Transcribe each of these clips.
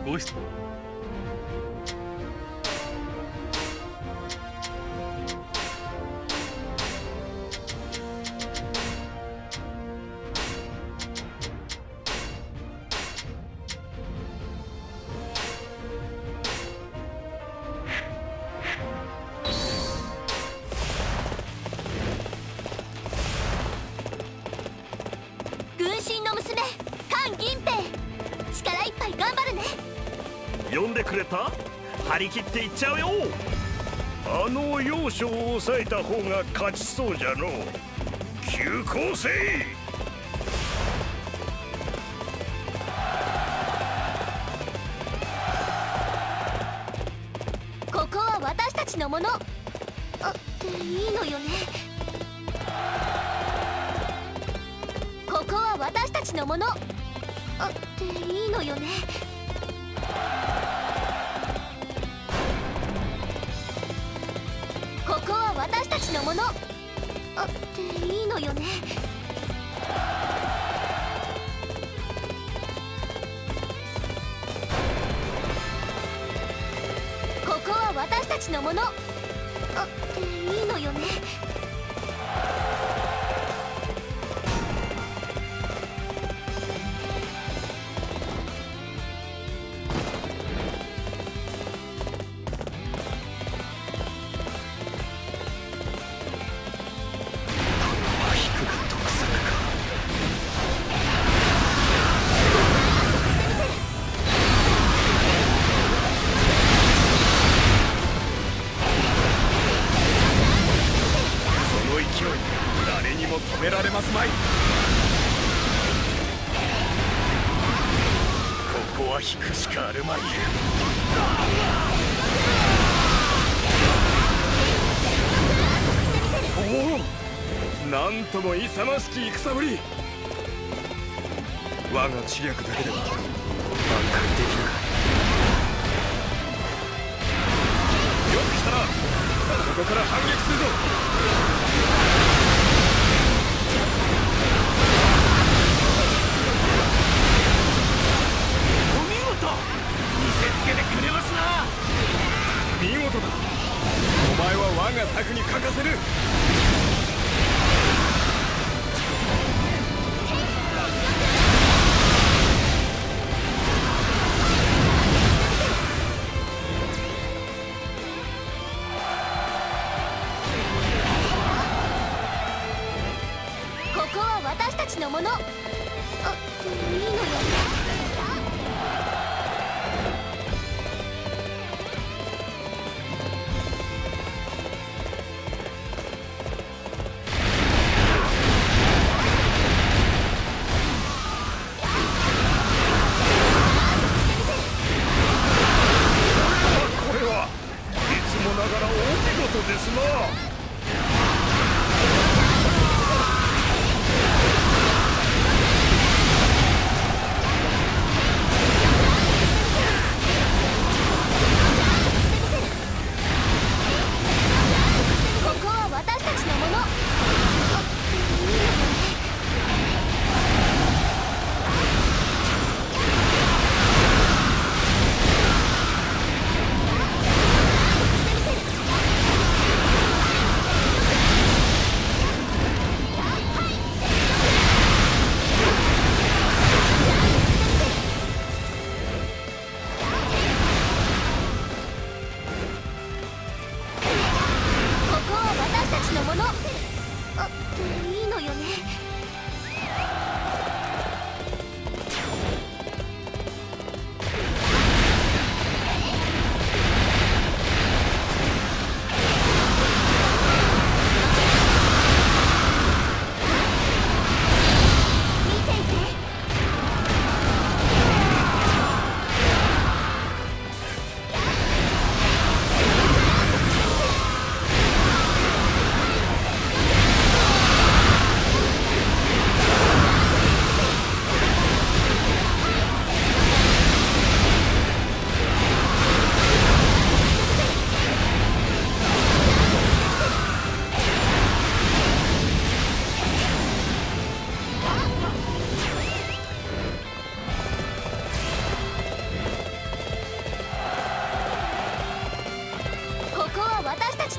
ご質呼んでくれた？張り切っていっちゃうよ。あの要所を抑えた方が勝ちそうじゃの。急行せい。 ここは私たちのもの。っていいのよね。ここは私たちのもの。っていいのよね。ここは私たちのもの。っていいのよね。ここは私たちのもの。っていいのよね。 誰にも止められますまい。ここは引くしかあるまい。おお、なんとも勇ましき戦ぶり。我が知略だけでは挽回できぬか。よく来たな。ここから反撃するぞ。見せつけてくれますな。見事だ。お前は我が策に欠かせぬ。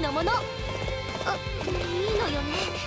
のもの。いいのよね。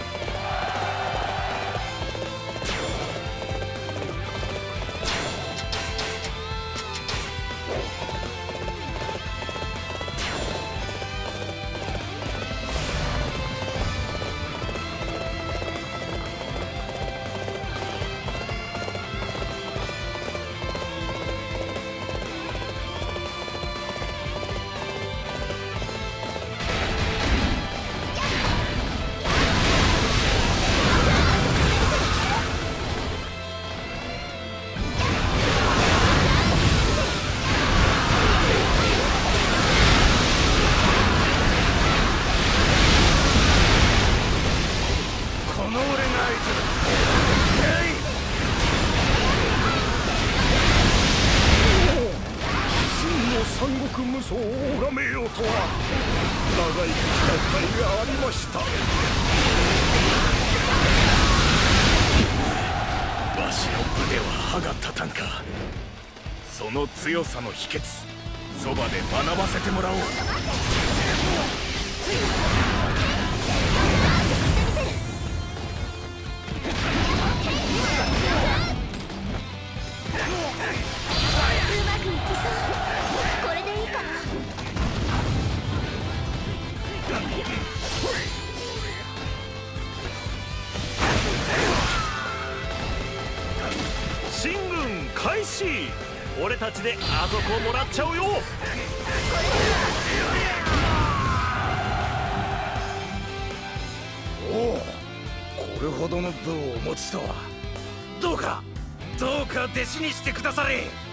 三国無双を拝めようとは長い戦いがありました。わしの部では歯が立たんか。その強さの秘訣、そばで学ばせてもらおう。 うまくいきそう。これでいいかな。 進軍開始。俺たちであそこをもらっちゃうよ。おお、これほどの部をお持ちとは。どうか弟子にしてくだされ。